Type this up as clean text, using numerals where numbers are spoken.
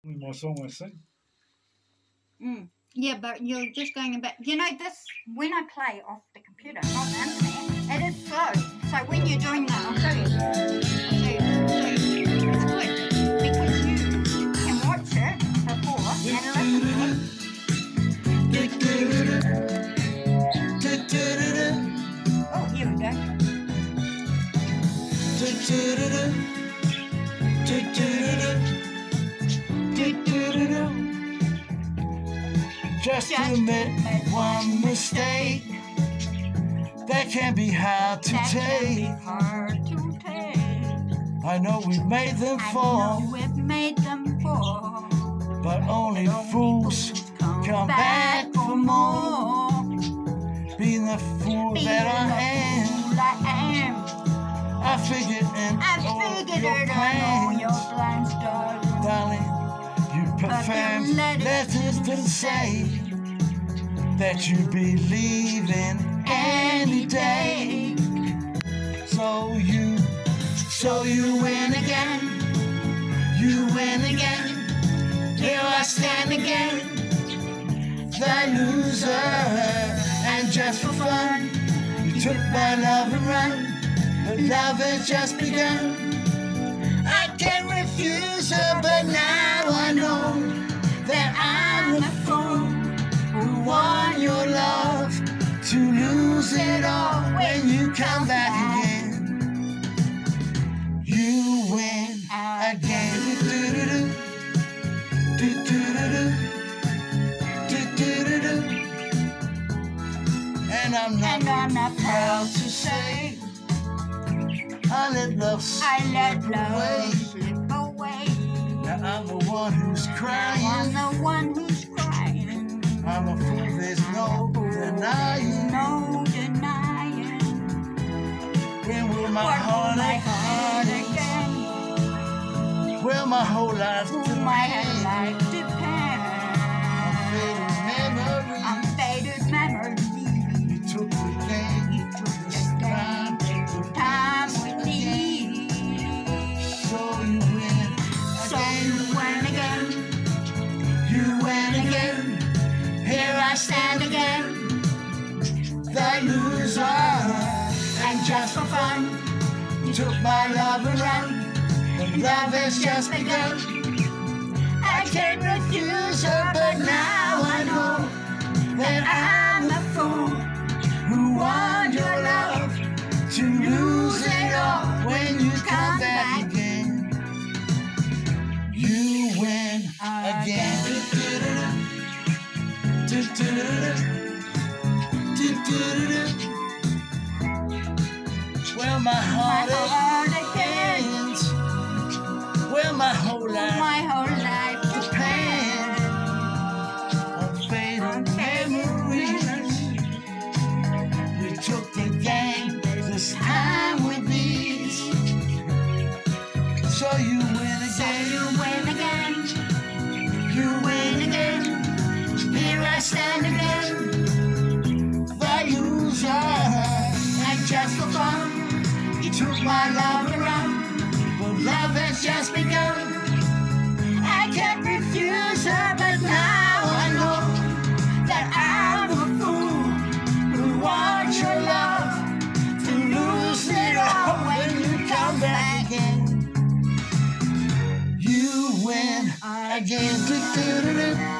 My song I sing. Yeah, but you're just going about. You know, this when I play off the computer, not the internet, it is slow. So when you're doing that, I'll show you. It's good because you can watch it before and listen to it. Oh, here we go. Just admit one mistake that can be hard to take. I know we've made them fall, but only fools come back for more. Being the fool that I am, I figured in all your plans, darling. You prefer letters to say that you believe in any day. So you win again, here I stand again, the loser. And just for fun, you took my love and run, but love has just begun. I can't refuse her, but now I know that I'm the fool who won your love, to lose it all when you come back again. You win again. And I'm not proud to say I let love slip away. Now I'm the one who's crying. I'm a fool, there's no denying. When will my heart again? Will my whole life depend on faded memories? You took the game, this time with me. So you win again. You win again. Here I stand again, the loser. And just for fun, you took my love and run, but love has just begun. I can't refuse her, but now I know that I'm the fool who won your love, to lose it all when you come back again. You win again. Well, my heart again. Well, my whole life depends on faded memories. We took the game this time with these. So you win again. You win again. Here I stand again, the loser. And just for fun, you took my love around, but love has just begun. I can't refuse her, but now I know that I'm a fool who wants your love, to lose it all when you come back again. You win again.